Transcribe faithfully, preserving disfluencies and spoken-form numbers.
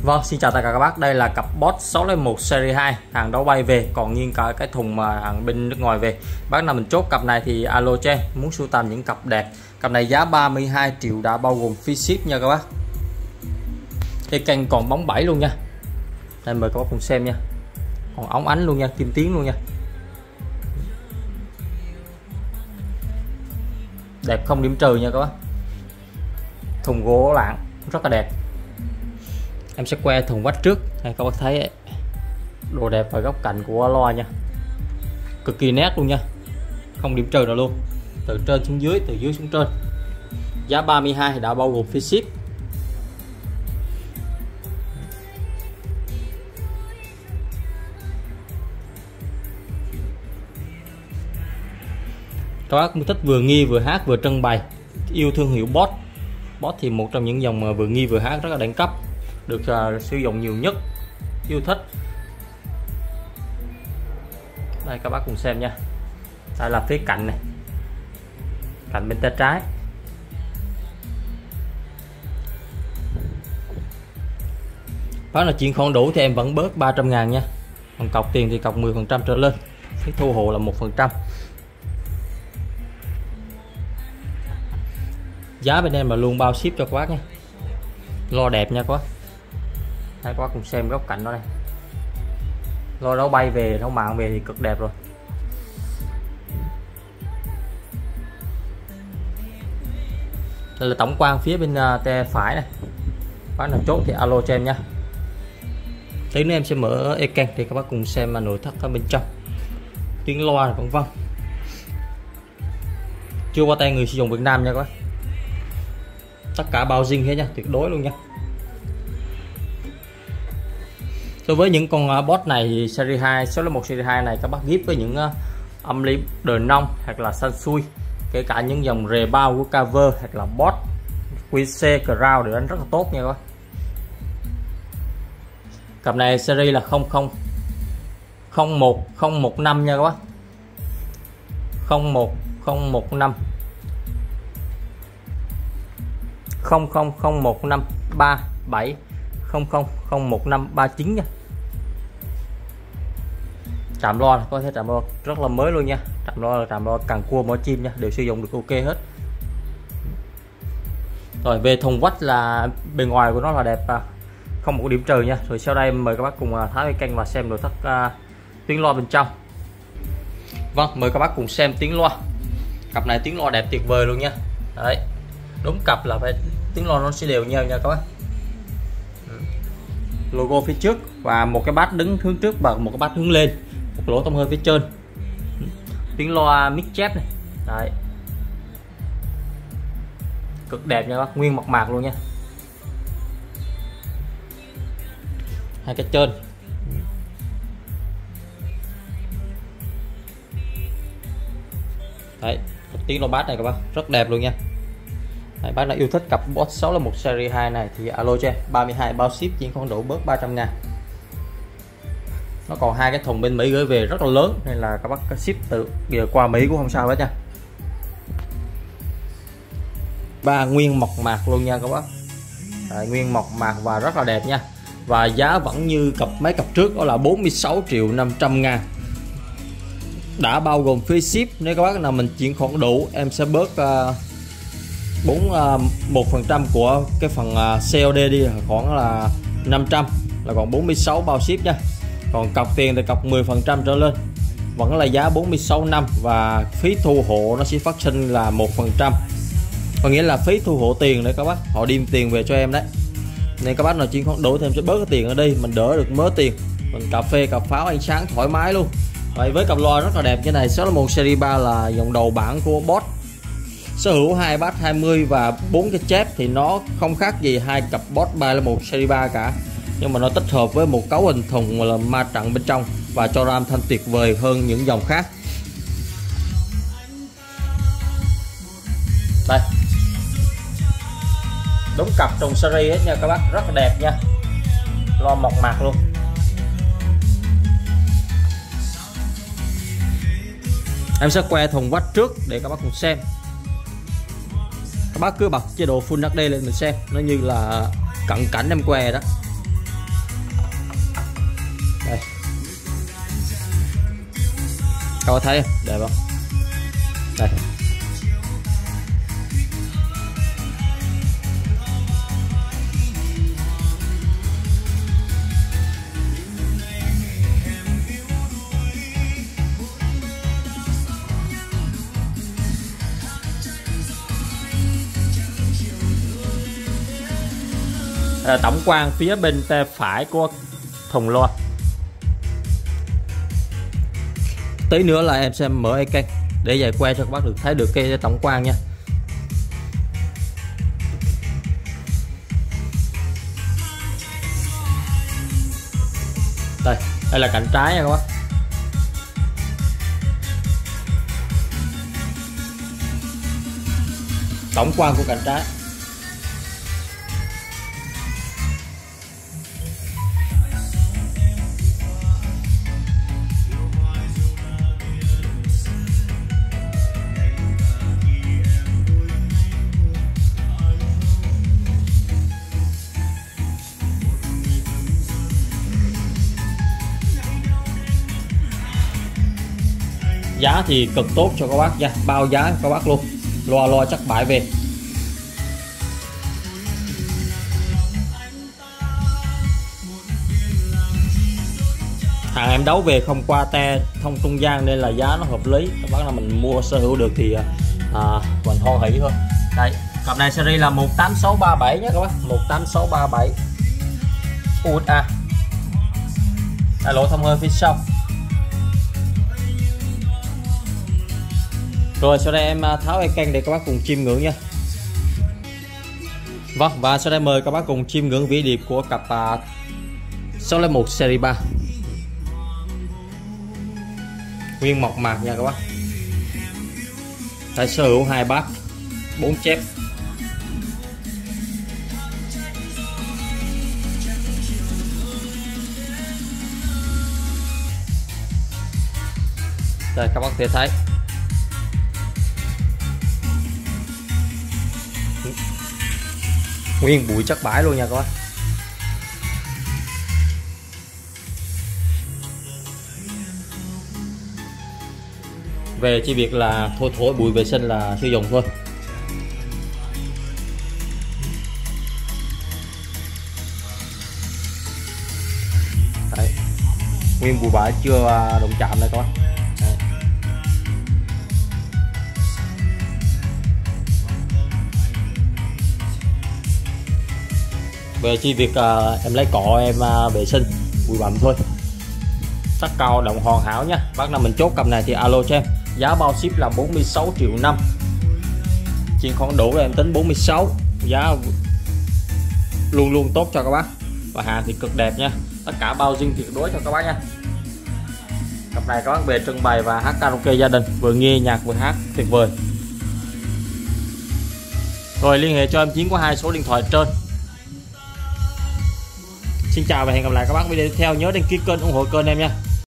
Vâng, xin chào tất cả các bác. Đây là cặp Boss sáu không một series hai, hàng đấu bay về, còn nguyên cả cái thùng mà hàng bên nước ngoài về. Bác nào mình chốt cặp này thì alo cho em, muốn sưu tầm những cặp đẹp. Cặp này giá ba mươi hai triệu đã bao gồm phí ship nha các bác. Cái kênh còn bóng bẩy luôn nha. Đây mời các bác cùng xem nha. Còn óng ánh luôn nha, kim tiến luôn nha. Đẹp không điểm trừ nha các bác. Thùng gỗ lạng rất là đẹp. Em sẽ que thùng vách trước hay các bác thấy ấy. Đồ đẹp ở góc cạnh của loa nha, cực kỳ nét luôn nha, không điểm trừ nào luôn, từ trên xuống dưới, từ dưới xuống trên. Giá ba mươi hai đã bao gồm phí ship. Các bác thích vừa nghi vừa hát vừa trưng bày, yêu thương hiệu Boss. Boss thì một trong những dòng mà vừa nghi vừa hát rất là đẳng cấp, được uh, sử dụng nhiều nhất, yêu thích. Đây các bác cùng xem nha. Đây là phía cạnh này, cạnh bên tay trái. Đó là chuyện không đủ thì em vẫn bớt ba trăm ngàn nha. Còn cọc tiền thì cọc mười phần trăm trở lên, phí thu hộ là một phần trăm. Giá bên em là luôn bao ship cho các bác nha. Lo đẹp nha các bác. Đây các bác cùng xem góc cạnh đó đây. Lo đấu bay về, đấu mạng về thì cực đẹp rồi. Đây là tổng quan phía bên uh, tay phải này. Bác nào chốt thì alo cho em nha. Tí nữa em sẽ mở ecran thì các bác cùng xem mà nội thất ở bên trong. Tiếng loa vân vân. Chưa qua tay người sử dụng Việt Nam nha các bác. Tất cả bao zin hết nha, tuyệt đối luôn nha. Đối với những con Boss này thì series hai, sáu không một series hai này các bác ghép với những uh, âm ly đờ nông hoặc là Sansui, kể cả những dòng rề bao của cover hoặc là Boss quy xê Crown đều đánh rất là tốt nha các bác. Cặp này series là không không không một không một năm nha các bác. không một không một năm không không không một năm ba bảy không không không một năm ba chín nha. Trạm loa có thể trạm loa rất là mới luôn nha. Trạm loa là trạm loa càng cua mỏ chim nha, đều sử dụng được ok hết. Rồi về thùng vách là bề ngoài của nó là đẹp, không một điểm trừ nha. Rồi sau đây mời các bác cùng thái cái kênh và xem nội thất uh, tiếng loa bên trong. Vâng, mời các bác cùng xem tiếng loa. Cặp này tiếng loa đẹp tuyệt vời luôn nha. Đấy, đúng cặp là phải tiếng loa nó sẽ đều nhau nha các bác. Logo phía trước và một cái bát đứng hướng trước và một cái bát hướng lên, một lỗ thông hơi phía trên. Tiếng loa mic chép này. Đấy, cực đẹp nha các bác, nguyên mộc mạc luôn nha. Hai cái trên. Đấy, tiếng loa bass này các bác rất đẹp luôn nha. Đấy, bác nào yêu thích cặp Boss sáu không một series hai này thì alo cho em. Ba mươi hai bao ship chỉ không đủ bớt ba trăm ngàn. Nó còn hai cái thùng bên Mỹ gửi về rất là lớn nên là các bác ship từ giờ qua Mỹ cũng không sao hết nha. Ba nguyên mộc mạc luôn nha các bác. Đấy, nguyên mộc mạc và rất là đẹp nha. Và giá vẫn như cặp mấy cặp trước, đó là bốn mươi sáu triệu năm trăm ngàn, đã bao gồm phí ship. Nếu các bác nào mình chuyển khoản đủ em sẽ bớt uh, bốn một phần trăm của cái phần uh, xê ô đê đi, khoảng là năm trăm, là còn bốn mươi sáu bao ship nha. Còn cọc tiền thì cọc mười phần trăm trở lên vẫn là giá bốn mươi sáu năm, và phí thu hộ nó sẽ phát sinh là một phần trăm, có nghĩa là phí thu hộ tiền đấy các bác, họ đem tiền về cho em đấy. Nên các bác nào chuyển khoản đủ thì em sẽ bớt cái tiền ở đây, mình đỡ được mớ tiền, mình cà phê cà pháo ánh sáng thoải mái luôn. Vậy với cặp loa rất là đẹp như này, sáu không một series ba là dòng đầu bảng của Boss, sở hữu hai bass hai mươi và bốn cái chép thì nó không khác gì hai cặp Boss ba không một series ba cả, nhưng mà nó tích hợp với một cấu hình thùng là ma trận bên trong và cho ra âm thanh tuyệt vời hơn những dòng khác. Đây, đúng cặp trong series hết nha các bác, rất là đẹp nha, loa mộc mạc luôn. Em sẽ que thùng vách trước để các bác cùng xem. Các bác cứ bật chế độ Full hát đê lên mình xem, nó như là cận cảnh em que đó. Đây. Các bạn thấy đẹp không? Đây. À, tổng quan phía bên tay phải của thùng loa. Tí nữa là em sẽ mở cái kênh để giải quay cho các bác được thấy được cái tổng quan nha. Đây, đây là cạnh trái nha các bác. Tổng quan của cạnh trái. Giá thì cực tốt cho các bác nha, bao giá các bác luôn, loa loa chắc bãi về. Hàng em đấu về không qua te thông trung gian nên là giá nó hợp lý, các bác nào mình mua sở hữu được thì à, mình hoan hỷ thôi. Đây, cặp này series là một tám sáu ba bảy nhé các bác, một tám sáu ba bảy u ét a. Đây, lỗ thông hơi phía sau. Rồi sau đây em tháo cái kênh để các bác cùng chiêm ngưỡng nha. Vâng, và sau đây mời các bác cùng chiêm ngưỡng vĩ điệp của cặp uh, sáu không một series ba. Nguyên mộc mạc nha các bác. Tại sở hữu hai bát, bốn chép. Đây các bác có thể thấy. Nguyên bụi chắc bãi luôn nha các bác. Về chỉ việc là thôi thổi bụi vệ sinh là sử dụng thôi. Đấy. Nguyên bụi bãi chưa đụng chạm đây các bác. Đấy. Về chi việc uh, em lấy cọ em uh, vệ sinh bụi bặm thôi. Sắc cao đồng hoàn hảo nha. Bác nào mình chốt cặp này thì alo cho em. Giá bao ship là bốn mươi sáu triệu năm. Chuyện khoản đủ là em tính bốn mươi sáu. Giá luôn luôn tốt cho các bác. Và hàng thì cực đẹp nha. Tất cả bao zin tuyệt đối cho các bác nha. Cặp này các bác về trưng bày và hát karaoke gia đình, vừa nghe nhạc vừa hát tuyệt vời. Rồi liên hệ cho em Chiến qua hai số điện thoại trên. Xin chào và hẹn gặp lại các bác video tiếp theo. Nhớ đăng ký kênh ủng hộ kênh em nha.